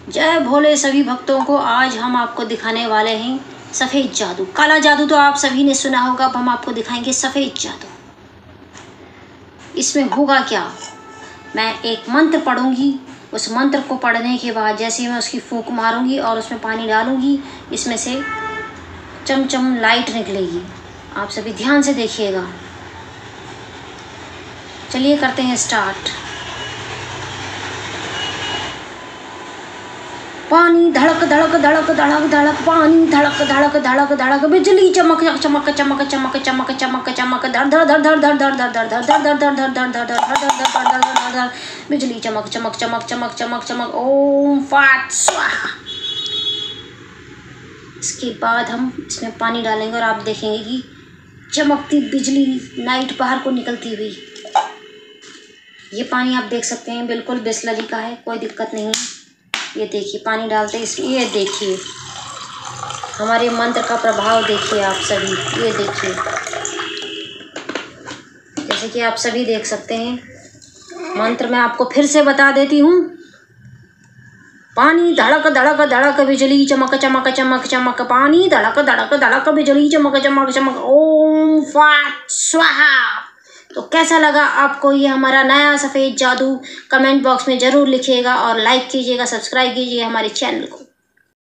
जय भोले सभी भक्तों को। आज हम आपको दिखाने वाले हैं सफ़ेद जादू। काला जादू तो आप सभी ने सुना होगा, अब हम आपको दिखाएंगे सफ़ेद जादू। इसमें होगा क्या, मैं एक मंत्र पढ़ूंगी, उस मंत्र को पढ़ने के बाद जैसे मैं उसकी फूंक मारूंगी और उसमें पानी डालूंगी, इसमें से चमचम लाइट निकलेगी। आप सभी ध्यान से देखिएगा। चलिए करते हैं स्टार्ट। पानी धड़क धड़क धड़क धड़क धड़क, पानी धड़क धड़क धड़क धड़क, बिजली चमक चमक चमक चमक चमक चमक चमक, धड़ धड़ धड़ धड़ धड़ धड़ धड़ धड़ धड़ धड़ धड़ धड़ धड़ धड़ धड़ धड़ धड़ धड़ धड़, बिजली चमक चमक चमक चमक चमक चमक, ओम फट स्वाहा। इसके बाद हम इसमें पानी डालेंगे और आप देखेंगे कि चमकती बिजली लाइट बाहर को निकलती हुई। ये पानी आप देख सकते हैं बिल्कुल बिसलरी का है, कोई दिक्कत नहीं है। ये देखिए पानी डालते इसमें, ये देखिए हमारे मंत्र का प्रभाव देखिए आप सभी। ये देखिए जैसे कि आप सभी देख सकते हैं, मंत्र मैं आपको फिर से बता देती हूँ। पानी धड़क धड़क धड़क, बिजली चमक चमक चमक चमक, पानी धड़क धड़क धड़क, बिजली चमक चमक चमक, ओम फट स्वाहा। तो कैसा लगा आपको ये हमारा नया सफ़ेद जादू, कमेंट बॉक्स में ज़रूर लिखिएगा और लाइक कीजिएगा, सब्सक्राइब कीजिए हमारे चैनल को।